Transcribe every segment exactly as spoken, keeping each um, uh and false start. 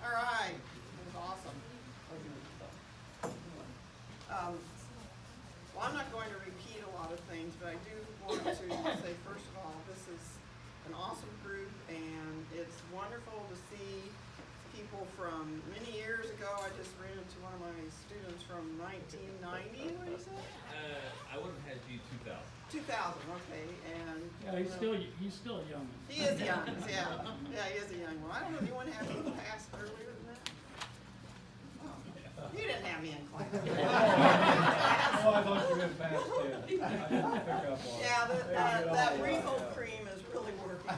All right, it was awesome. Um, well, I'm not going to repeat a lot of things, but I do want to say, first of all, this is an awesome group, and it's wonderful to see people from many years ago. I just ran into one of my students from nineteen ninety, what did you say? Uh, I would have had you two thousand. two thousand, okay, and... Yeah, he's uh, still, he's still a young one. He is young, yeah. Yeah, he is a young one. I don't know if you want to have me pass earlier than that? Oh, you didn't have me in class. Oh, I thought you were going to pass too. I didn't pick up on it. Yeah, the, uh, that Regal cream is really working.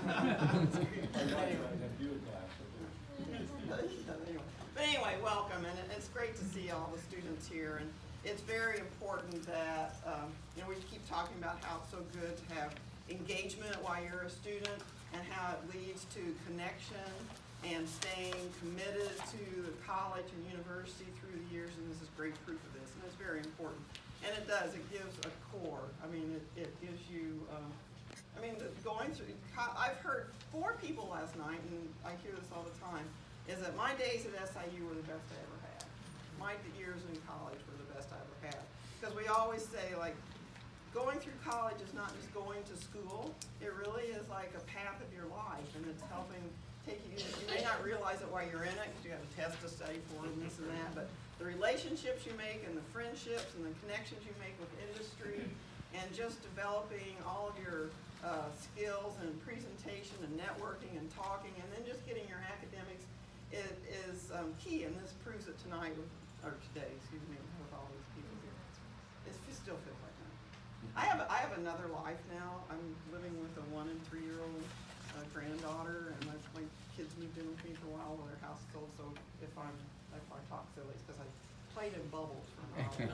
But anyway, welcome, and it's great to see all the students here. And it's very important that, um, you know, we keep talking about how it's so good to have engagement while you're a student, and how it leads to connection and staying committed to the college and university through the years, and this is great proof of this, and it's very important. And it does, it gives a core. I mean, it, it gives you, um, I mean, the, going through, I've heard four people last night, and I hear this all the time, is that my days at S I U were the best I ever had. My years in college were the best I ever had. Because we always say, like, going through college is not just going to school, it really is like a path of your life, and it's helping take you, you may not realize it while you're in it, because you have a test to study for and this and that, but the relationships you make and the friendships and the connections you make with industry, and just developing all of your uh, skills and presentation and networking and talking, and then just getting your academics, it is um, key, and this proves it tonight, with, or today, excuse me, with all these people here. It's, it still feels like that. I have, I have another life now. I'm living with a one and three year old uh, granddaughter, and my, my kids moved in with me for a while while their house is sold, so if I'm, if I talk silly, it's because I played in bubbles for an hour.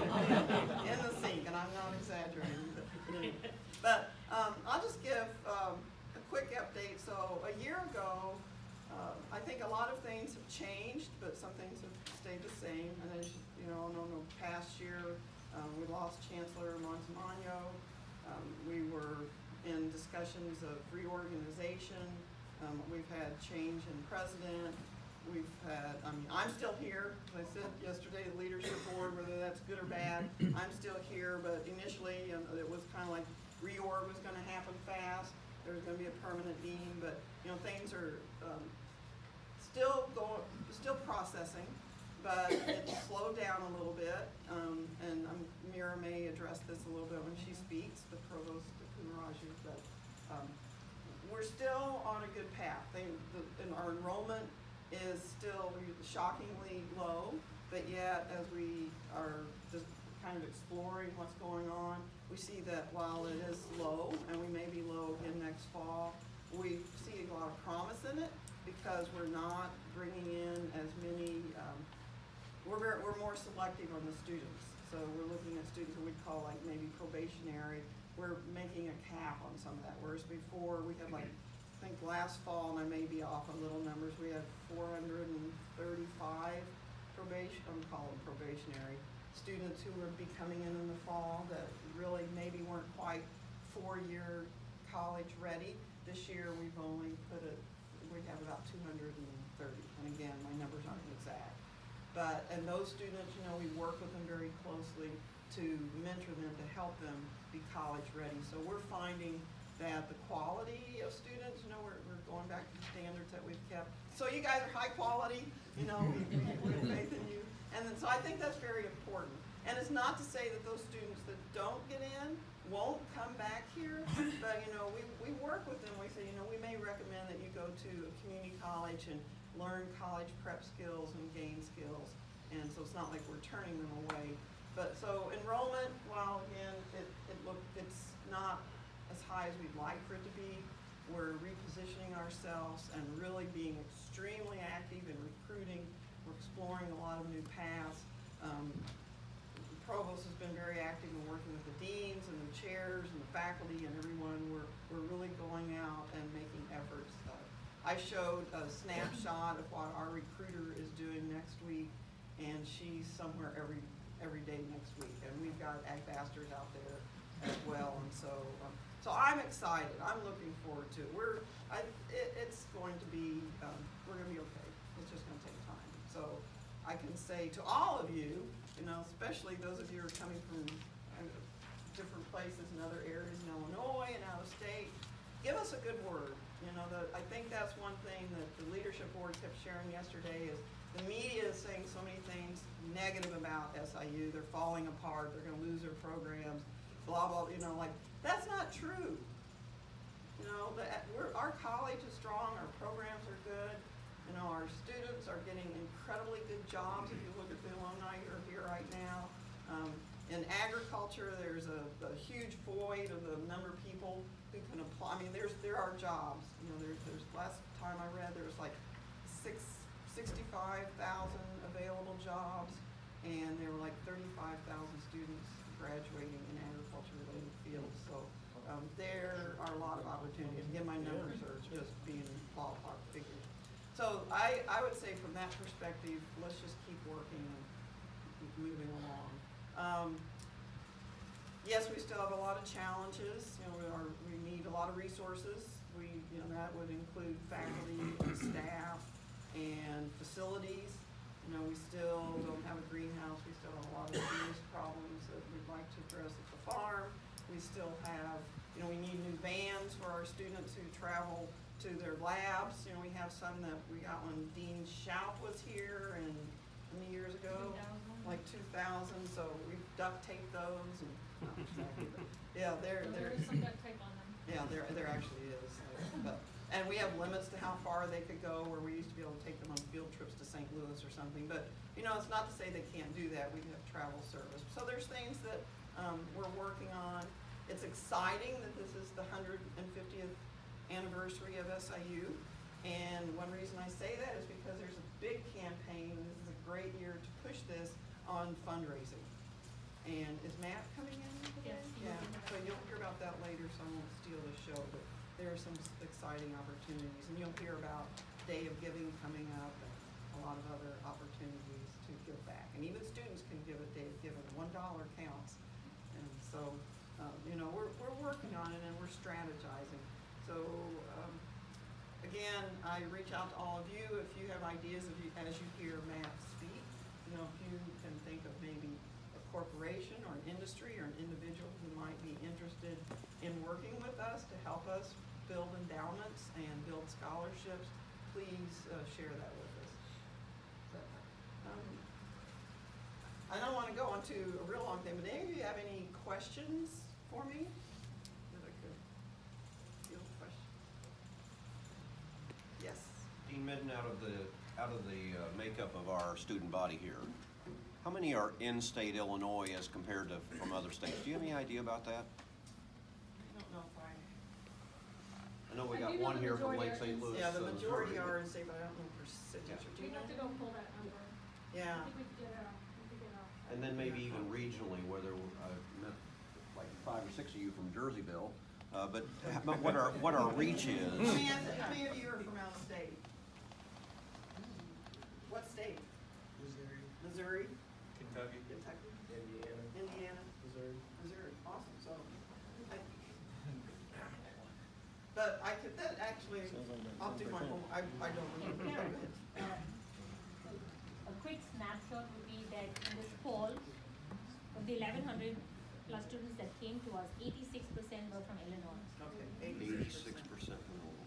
In the sink, and I'm not exaggerating. But, anyway. but um, I'll just give um, a quick update. So a year ago, Uh, I think a lot of things have changed, but some things have stayed the same. And as you know, in the past year, um, we lost Chancellor Montemagno. Um, we were in discussions of reorganization. Um, we've had change in president. We've had, I mean, I'm still here. As I said yesterday, the leadership board, whether that's good or bad, I'm still here. But initially, um, it was kind of like reorg was going to happen fast. There was going to be a permanent dean, but you know, things are um, still going, still processing, but it slowed down a little bit. Um, and um, Mira may address this a little bit when she speaks, the provost of Kumaraju, but um, we're still on a good path. They, the, and our enrollment is still shockingly low, but yet as we are just kind of exploring what's going on, we see that while it is low, and we may be low again next fall, we see a lot of promise in it, because we're not bringing in as many, um, we're, very, we're more selective on the students. So we're looking at students that we'd call like maybe probationary. We're making a cap on some of that, whereas before we had like, I think last fall, and I may be off on little numbers, we had four hundred thirty-five probation, I'm calling probationary, students who would be coming in in the fall that really maybe weren't quite four-year college ready. This year we've only put it, we have about two hundred thirty, and again, my numbers aren't exact. But, and those students, you know, we work with them very closely to mentor them, to help them be college ready. So we're finding that the quality of students, you know, we're, we're going back to the standards that we've kept. So you guys are high quality, you know, we, we, we have faith in you. And then, so I think that's very important. And it's not to say that those students that don't get in won't come back here, but you know, we, we work with them. We say, you know, we may recommend that you go to a community college and learn college prep skills and gain skills. And so it's not like we're turning them away. But so enrollment, while again, it, it look, it's not as high as we'd like for it to be, we're repositioning ourselves and really being extremely active in recruiting. We're exploring a lot of new paths. Um, the provost has been very active in working with the deans and the chairs and the faculty and everyone. We're, we're really going out and making efforts. Uh, I showed a snapshot of what our recruiter is doing next week, and she's somewhere every every day next week. And we've got Agbasters out there as well, and so um, so I'm excited. I'm looking forward to it. We're I, it, it's going to be um, we're going to be okay. It's just going to take So I can say to all of you, you know, especially those of you who are coming from uh, different places and other areas in Illinois and out of state, give us a good word. You know, the, I think that's one thing that the leadership board kept sharing yesterday is the media is saying so many things negative about S I U. They're falling apart. They're going to lose their programs. Blah blah. You know, like that's not true. You know, the, we're, our college is strong. Our programs are good. You know, our students are getting incredibly good jobs. If you look at the alumni who are here right now, um, in agriculture, there's a, a huge void of the number of people who can apply. I mean, there's there are jobs. You know, there's there's last time I read there was like six sixty-five thousand available jobs, and there were like thirty-five thousand students graduating in agriculture-related fields. So um, there are a lot of opportunities. Again, my numbers are just being ballpark figures. So I, I would say from that perspective, let's just keep working and keep moving along. Um, yes, we still have a lot of challenges. You know, we, are, we need a lot of resources. We, you know, that would include faculty and staff and facilities. You know, we still don't have a greenhouse. We still have a lot of serious problems that we'd like to address at the farm. We still have, you know, we need new vans for our students who travel to their labs. You know, we have some that we got when Dean Schaub was here and how many years ago? Like two thousand, so we've duct taped those and, no, exactly, but, yeah, they're, So they're. there is some duct tape on them. Yeah, there, there actually is, but, and we have limits to how far they could go, where we used to be able to take them on field trips to Saint Louis or something, but, you know, it's not to say they can't do that. We have travel service. So there's things that, um, we're working on. It's exciting that this is the one hundred fiftieth anniversary of S I U. And one reason I say that is because there's a big campaign. This is a great year to push this on fundraising. And is Matt coming in today? Yes, he will Yeah, be here. so you'll hear about that later, so I won't steal the show, but there are some exciting opportunities. And you'll hear about Day of Giving coming up and a lot of other opportunities to give back. And even students can give a Day of Giving. One dollar counts. And so, um, you know, we're, we're working on it and we're strategizing. So, um, again, I reach out to all of you if you have ideas of you, as you hear Matt speak. You know, if you can think of maybe a corporation or an industry or an individual who might be interested in working with us to help us build endowments and build scholarships, please uh, share that with us. So, um, I don't want to go into a real long thing, but any of you have any questions for me? That I could field questions? Yes. Dean Midden, out of the out of the uh, makeup of our student body here, how many are in-state Illinois as compared to from other states? Do you have any idea about that? I don't know if I. I know we I got do know one the here from majority Lake are Saint in- Louis. Yeah, the uh, majority Missouri. are in state, but I don't know percentage. Yeah. Do We you have to know? go pull that number. Yeah. I think we could get a, we could get a. And then maybe even regionally, where there were uh, met like five or six of you from Jerseyville. Uh, but but what our what our reach How is. many, how many of you are from out of state? What state? Missouri, Missouri, Kentucky, Kentucky, Indiana, Indiana, Missouri. Missouri. Awesome. So, I, but I could that actually. I'll do my homework. I I don't remember. Hey, Go Karen, ahead. uh, a quick snapshot would be that in this fall, of the eleven hundred plus students that came to us, eighty-six percent were from Illinois. Okay. Eighty-six percent.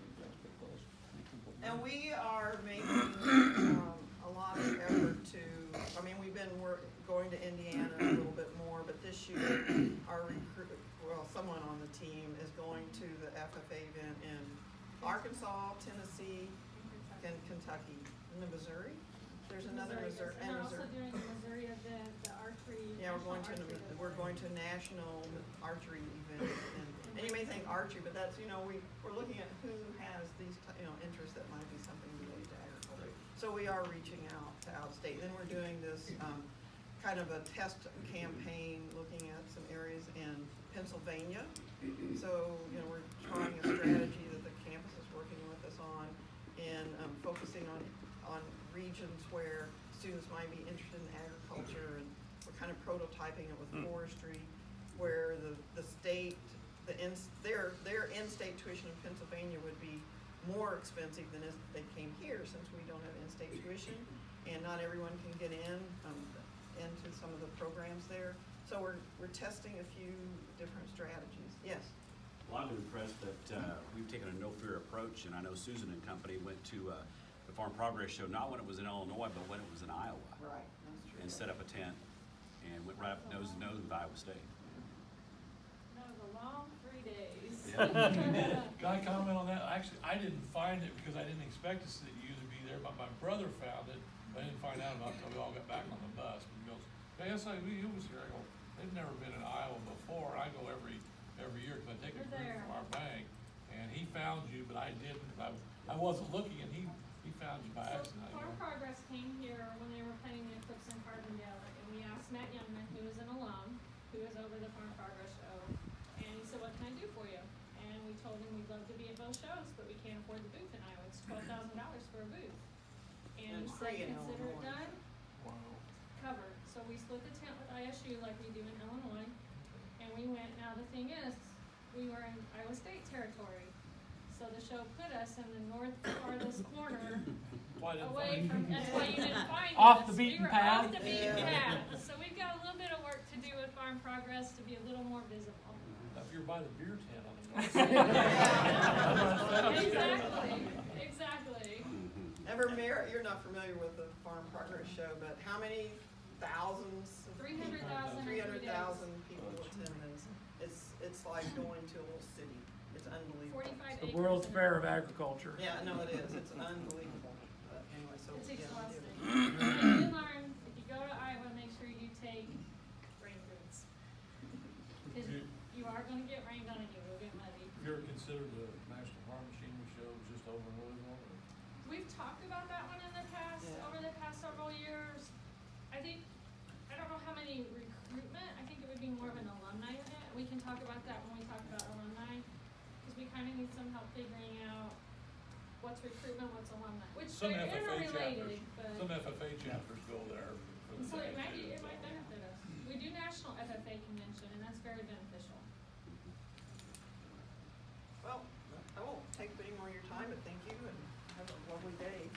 And we are making um, a lot of effort to, I mean, we've been work, going to Indiana a little bit more, but this year our recruit, well, someone on the team is going to the F F A event in Arkansas, Tennessee, and Kentucky. And the Missouri? There's another Missouri, And and they're also Missouri. doing in Missouri at the, the archery. Yeah, we're going to, national an- archery we're event. going to a national archery event, and, and you may think archery, but that's, you know, we, we're looking at who has these, ti- you know, interests that might be something related to agriculture. So we are reaching out to out-of-state, then we're doing this, um, kind of a test campaign, looking at some areas in Pennsylvania. So, you know, we're trying a strategy that the campus is working with us on, and, um, focusing on, on regions where students might be interested in agriculture, and we're kind of prototyping it with forestry, where the, the state, the in, their, their in-state tuition in Pennsylvania would be more expensive than if they came here, since we don't have in-state tuition. and not everyone can get in, um, into some of the programs there. So we're, we're testing a few different strategies. Yes? Well, I'm impressed that uh, we've taken a no-fear approach, and I know Susan and company went to uh, the Farm Progress Show, not when it was in Illinois, but when it was in Iowa, Right, that's true. and set up a tent, and went right up nose to nose with Iowa State. That was a long three days. Can I comment on that? Actually, I didn't find it because I didn't expect to see you to be there, but my brother found it. I didn't find out about it until we all got back on the bus. He goes, hey, S I V U was here. I go, they've never been in Iowa before. I go every, every year because I take a You're group there. from our bank. And he found you, but I didn't. I, I wasn't looking, and he, he found you by So accident. I Farm go, Progress came here when they were planning the eclipse in Carbondale, and we asked Matt Youngman, who is an alum, who is over the Farm Progress show, and he said, what can I do for you? And we told him we'd love to be at both shows, but we can't afford the booth in Iowa. It's twelve thousand dollars for a booth. And he It's said, free in consider it Illinois. done, wow. covered. So we split the tent with I S U like we do in Illinois, and we went, now the thing is, we were in Iowa State territory. So the show put us in the north farthest corner Why didn't away find from, you? that's why you didn't find us. Off the We beaten were path. Off the beaten Yeah. path. So we've got a little bit of work to do with Farm Progress to be a little more visible. If you're by the beer tent on the north side. Exactly, exactly. Ever Mar- you're not familiar with the Farm Progress Show, but how many thousands of Three hundred thousand in Three three hundred days. thousand people attend this. It's, it's like going to a little city. It's unbelievable. Forty-five The acres. World's in Fair it. of Agriculture. Yeah, no, it is. It's unbelievable. But anyway, so. It's yeah, we do. exhausting. But you learn, if you go to Iowa, make sure you take rain boots. Cause You- you are gonna get rained on and you will get muddy. Have you ever considered the National Farm Machinery Show just over in Louisville? or- We've talked about that one in the past, Yeah. over the past several years. I think, I don't know how many recruitment, I think it would be more of an alumni event. We can talk about that when we talk about alumni, cause we kinda need some help figuring out what's recruitment, what's alumni, which Some they're F F A interrelated, chapters, but. some F F A chapters go there for the So it might be, day. it might benefit us. We do national F F A convention and that's very beneficial. Well, I won't take up any more of your time, but thank you and have a lovely day.